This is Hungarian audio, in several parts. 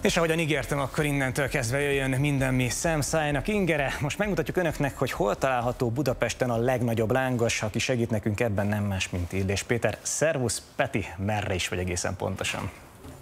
És ahogyan ígértem, akkor innentől kezdve jöjjön minden, mi szemszájnak ingere. Most megmutatjuk önöknek, hogy hol található Budapesten a legnagyobb lángos. Aki segít nekünk ebben nem más, mint Illés Péter. Szervusz Peti, merre is vagy egészen pontosan?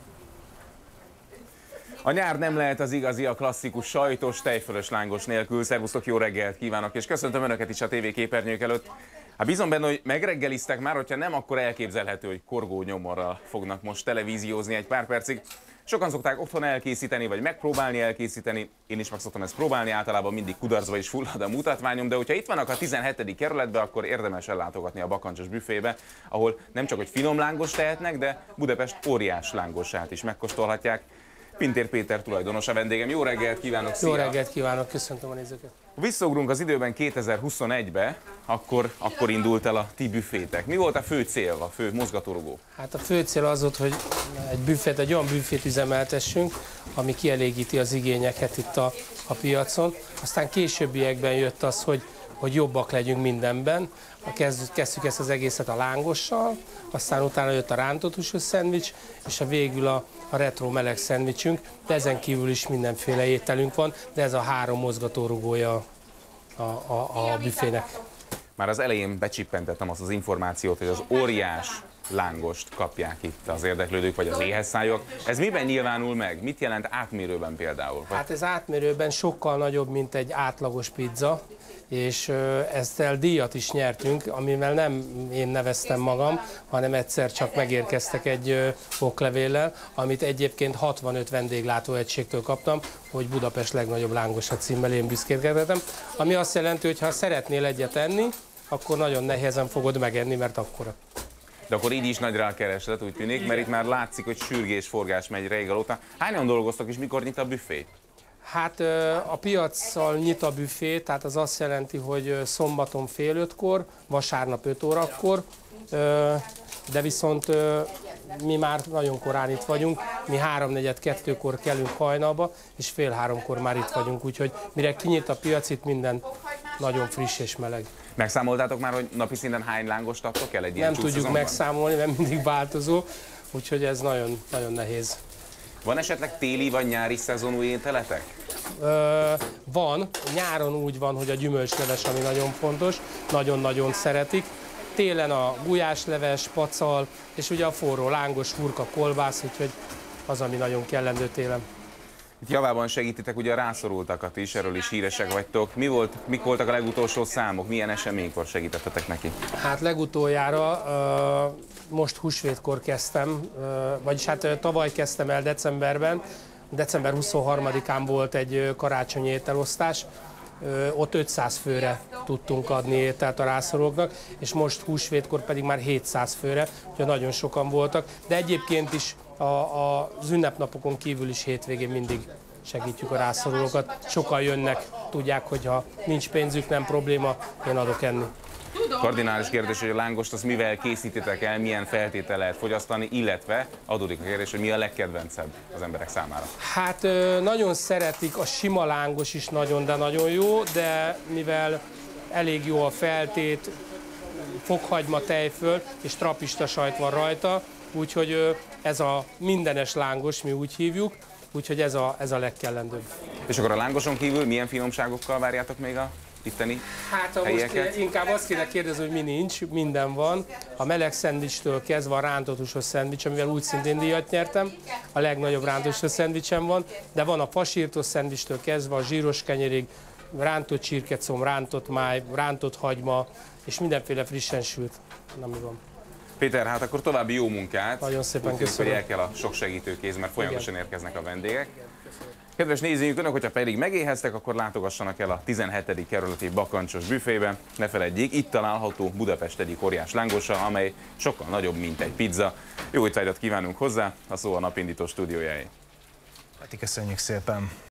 A nyár nem lehet az igazi, a klasszikus sajtos, tejfölös lángos nélkül. Szervusztok, jó reggelt kívánok, és köszöntöm Önöket is a tévéképernyők előtt. Hát bízom benne, hogy megreggeliztek már, hogyha nem, akkor elképzelhető, hogy korgó nyomorral fognak most televíziózni egy pár percig. Sokan szokták otthon elkészíteni, vagy megpróbálni elkészíteni. Én is meg szoktam ezt próbálni, általában mindig kudarcba is fullad a mutatványom, de hogyha itt vannak a 17. kerületben, akkor érdemes ellátogatni a Bakancsos büfébe, ahol nem csak hogy finom lángos tehetnek, de Budapest óriás lángosát is megkóstolhatják. Pintér Péter tulajdonos a vendégem. Jó reggelt kívánok, szia! Jó reggelt kívánok, köszöntöm a nézőket! Visszaugrunk az időben 2021-be, akkor indult el a ti büfétek. Mi volt a fő cél, a fő mozgatórugó? Hát a fő cél az volt, hogy egy olyan büfét üzemeltessünk, ami kielégíti az igényeket itt a piacon. Aztán későbbiekben jött az, hogy jobbak legyünk mindenben. Kezdtük ezt az egészet a lángossal, aztán utána jött a rántott húsos szendvics, és végül a retro meleg szendvicsünk, de ezen kívül is mindenféle ételünk van, de ez a 3 mozgatórugója a büfének. Már az elején becsippentettem azt az információt, hogy az óriás lángost kapják itt az érdeklődők, vagy az éhezszájúak. Ez miben nyilvánul meg? Mit jelent átmérőben például? Hát ez átmérőben sokkal nagyobb, mint egy átlagos pizza, és ezzel díjat is nyertünk, amivel nem én neveztem magam, hanem egyszer csak megérkeztek egy oklevéllel, amit egyébként 65 vendéglátóegységtől kaptam, hogy Budapest legnagyobb lángosa címmel én büszkélkedhetem, ami azt jelenti, hogy ha szeretnél egyet enni, akkor nagyon nehezen fogod megenni, mert akkora. De akkor így is nagyra a kereslet, úgy tűnik, mert itt már látszik, hogy sürgés-forgás megy régóta. Hányan dolgoztak és mikor nyit a büfé? Hát a piaccal nyit a büfé, tehát az azt jelenti, hogy szombaton fél 5-kor, vasárnap 5 órakor, de viszont mi már nagyon korán itt vagyunk, mi 3-4-2-kor kelünk hajnalba, és fél 3-kor már itt vagyunk, úgyhogy mire kinyit a piac, itt minden nagyon friss és meleg. Megszámoltátok már, hogy napi szinten hány lángost adtok el egy ilyen Nem tudjuk megszámolni, mert mindig változó, úgyhogy ez nagyon, nagyon nehéz. Van esetleg téli vagy nyári szezonú ételetek? Van. Nyáron úgy van, hogy a gyümölcsleves, ami nagyon fontos, nagyon-nagyon szeretik. Télen a gulyásleves, pacal, és ugye a forró lángos, hurka, kolbász, úgyhogy az, ami nagyon kellendő télen. Itt javában segítitek ugye a rászorultakat is, erről is híresek vagytok. Mik voltak a legutolsó számok? Milyen eseménykor segítettetek neki? Hát legutoljára most húsvétkor kezdtem, vagyis hát tavaly kezdtem el decemberben. December 23-án volt egy karácsonyi ételosztás, ott 500 főre tudtunk adni ételt a rászorulóknak, és most húsvétkor pedig már 700 főre, úgyhogy nagyon sokan voltak, de egyébként is az ünnepnapokon kívül is hétvégén mindig segítjük a rászorulókat. Sokan jönnek, tudják, hogy ha nincs pénzük, nem probléma, én adok enni. Kardinális kérdés, hogy a lángost azt mivel készítitek el, milyen feltétel lehet fogyasztani, illetve adódik a kérdés, hogy mi a legkedvencebb az emberek számára. Hát nagyon szeretik, a sima lángos is nagyon, de nagyon jó, de mivel elég jó a feltét, fokhagyma, tejföl és trapista sajt van rajta, úgyhogy ez a mindenes lángos, mi úgy hívjuk, úgyhogy ez a legkellendőbb. És akkor a lángoson kívül milyen finomságokkal várjátok még a itteni Hát most inkább azt kéne kérdezni, hogy mi nincs, minden van. A meleg szendvicstől kezdve a rántott húsos szendvics, amivel úgy szintén díjat nyertem. A legnagyobb rántott húsos szendvicsem van, de van a pasírtos szendvicstől kezdve a zsíros kenyerig, rántott csirkecomb, rántott máj, rántott hagyma, és mindenféle frissen sült, ami van. Péter, hát akkor további jó munkát. Nagyon szépen köszönöm. köszönöm. Hogy el kell a sok segítőkéz, mert folyamatosan érkeznek a vendégek. Kedves nézőink, önök, hogyha pedig megéheztek, akkor látogassanak el a 17. kerületi Bakancsos büfébe. Ne feledjék, itt található Budapest egyik óriás lángosa, amely sokkal nagyobb, mint egy pizza. Jó étvágyat kívánunk hozzá, a szó a napindító stúdiójáé. Peti, köszönjük szépen!